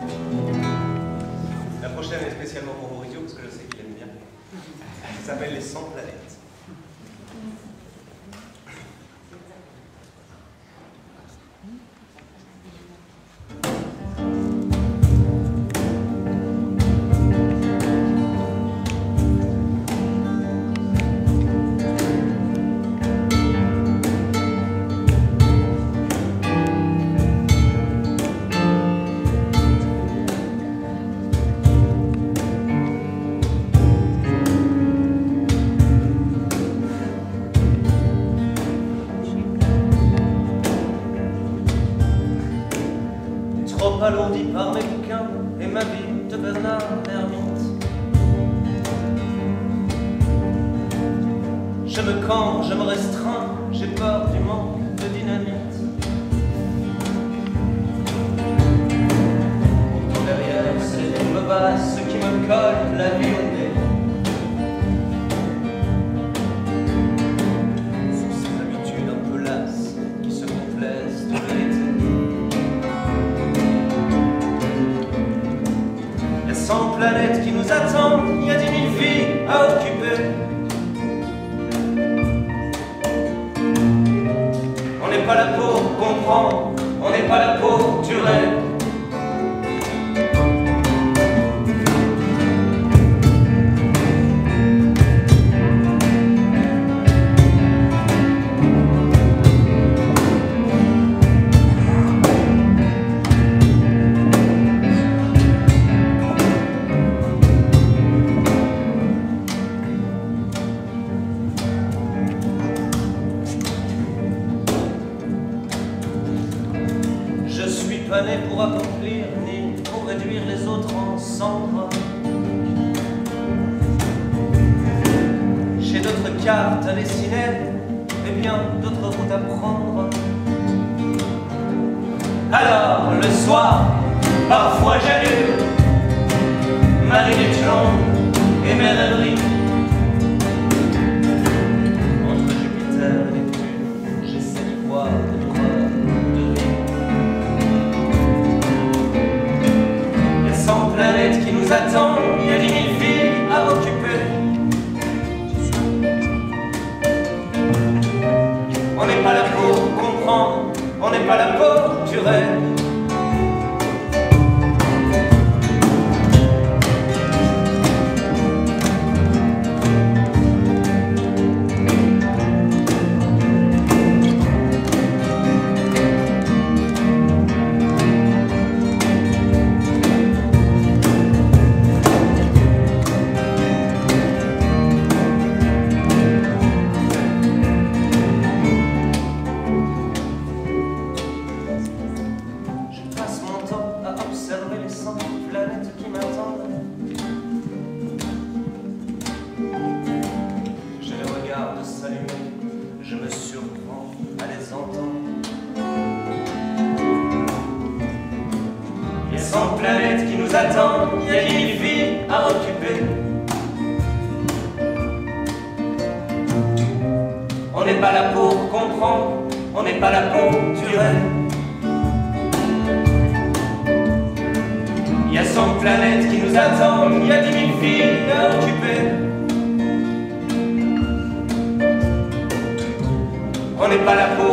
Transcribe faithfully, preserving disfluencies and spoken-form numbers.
La prochaine est spécialement pour Maurizio parce que je sais qu'il aime bien. Elle s'appelle Les cent planètes. Trop alourdi par mes bouquins et ma vie de Bernard l'ermite. Je me campe, je me restreins, j'ai peur du manque de dynamite. Pourtant derrière ces lignes basses qui me collent la vie au nez, sous ces habitudes un peu lasses qui se complaisent de vérité. Cent planètes qui nous attendent, il y a dix mille vies à occuper. On n'est pas là pour comprendre, on n'est pas là pour durer. Je suis pas né pour accomplir, ni pour réduire les autres en cendres. J'ai d'autres cartes à dessiner, et bien d'autres routes à prendre. Alors, le soir, parfois j'allume ma lunette jaune et mes rêveries. Entre Jupiter et Neptune, j'essaie de voir des preuves de vie. Cent planètes qui nous attendent, il y a dix mille vies à occuper. On n'est pas là pour comprendre, on n'est pas là pour durer. Planètes qui m'attendent. Je les regarde s'allumer, je me surprends à les entendre. Il y a cent planètes qui nous attendent, il y a dix mille vies à occuper. On n'est pas là pour comprendre, on n'est pas là pour durer. Il y a cent planètes qui nous attendent, il y a dix mille vies à occuper. On n'est pas là pour